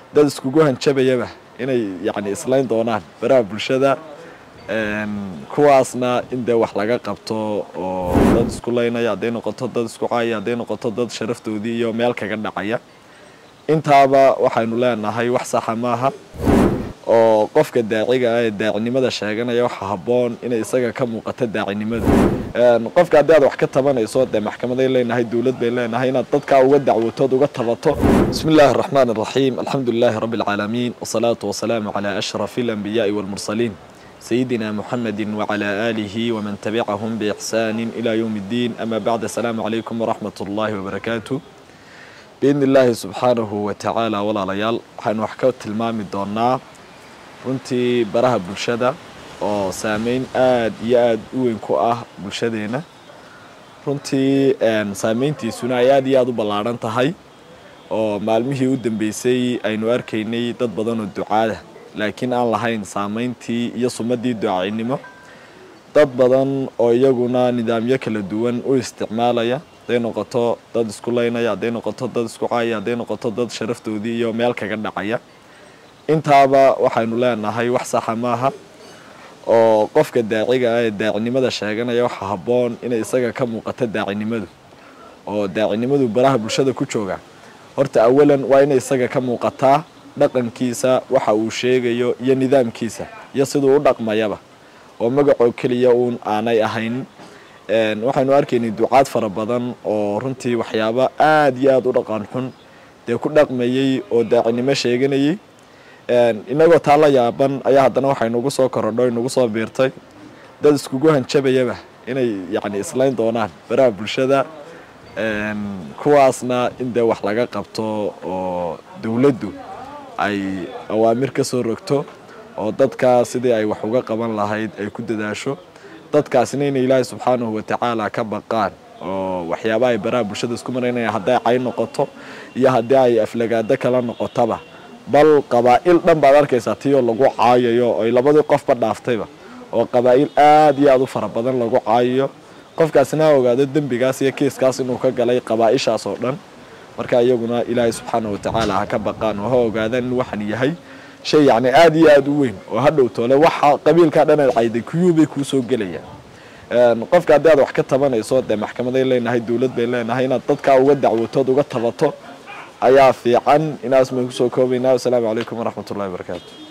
dad iskugu hanjabayaba inay yacni islayn doonaan baraha bulshada kuwaasna in dee wax laga qabto oo dad isku laynaya hadday noqoto dad isku caaya hadday noqoto dad sharaftoodii iyo meel kaga dhacaya intaaba waxaynu leenahay wax saxa maaha oo qofka daaciga ah ee daacinimada sheeganaya waxa habboon inay isaga ka muuqato daacinimada qofka haddii aad wax ka tabanayso dee maxkamaday leenahay dawlad bay leenahay inaad dadka uga dacwatood uga tabato bismillahi الرحمن الرحيم الحمد لله رب العالمين والصلاة والسلام على أشرف الأنبياء والمرسلين سيدنا محمد وعلى آله ومن تبعهم بإحسان إلى يوم الدين أما بعد السلام عليكم ورحمة الله وبركاته بإذن الله سبحانه وتعالى ولا ليال حنوحكو تلمامي دونا runtii baraha bulshada oo saameyn aad iyo aad u weyn ku ah bulshadeena runtii saameyntiisuna ay aad iyo aad u ballaaran tahay oo maalmihii u dambeysay aynu arkaynay dad badan oo ducaada laakiin aan lahayn saameyntii iyo sumadii ducaynimo dad badan oo iyaguna nidaamyo kala duwan u isticmaalaya hadday noqoto dad isku laynaya hadday noqoto dad isku caaya hadday noqoto dad sharaftoodii iyo meel kaga dhacaya intaaba waxaynu leenahay wax saxa maaha oo qofka daaciga ah ee daacinimada sheeganaya waxa habboon inay isaga ka muuqato daacinimadu oo daacinimadu baraha bulshada ku jooga horta awalan waa inay isaga ka muuqataa dhaqankiisa waxa uu sheegayo iyo nidaamkiisa iyo sidoo u dhaqmayaba oo magaco kaliya uun aanay ahayn waxaynu arkaynay ducaad fara badan oo runtii waxyaabo aad iyo aad u dhaqan xun dee ku dhaqmayay oo daacinimo sheeganayay inagoo taa la yaaban ayaa haddana waxay nagu soo korodho nagu soo biirtay dad iskugu hanjabayaba inay yacni islayn doonaan baraha bulshada kuwaasna in dee wax laga qabto oo dawladdu ay awaamir ka soo rogto oo dadka sidii ay wax uga qaban lahayd ay ku dadaasho dadkaasina inay ilaahay subxaanahu watacaala ka baqaan oo waxyaabaha ay baraha bulshada isku maraynayaan hadday cay noqoto iyo haddii ay aflagaado kala noqotaba bal qabaa'il dhan baad arkaysaa tiyoo lagu caayayo oo labadii qofba dhaaftayba oo qabaa'il aad iyo aad u fara badan lagu caayayo qofkaasina ogaado dembigaas iyo kiiskaas inuu ka galay qabaa'ishaas oo dhan marka iyaguna ilaahay subxaanahu watacaala ha ka baqaan oo ha ogaadaan in waxan yahay shay yacni aad iyo aad u weyn oo hadhow toole waxa qabiilkaa dhan aad cayday kuyuubay kuu soo gelayaan qofka haddii aad wax ka tabanayso dee maxkamaday leenahay dawlad bay leenahay inaad dadka uga dacwatood uga tabato ayaa fiican inaas ma ku soo koobaynaa. Assalaamu calaykum waraxmatullaahi wabarakaatu.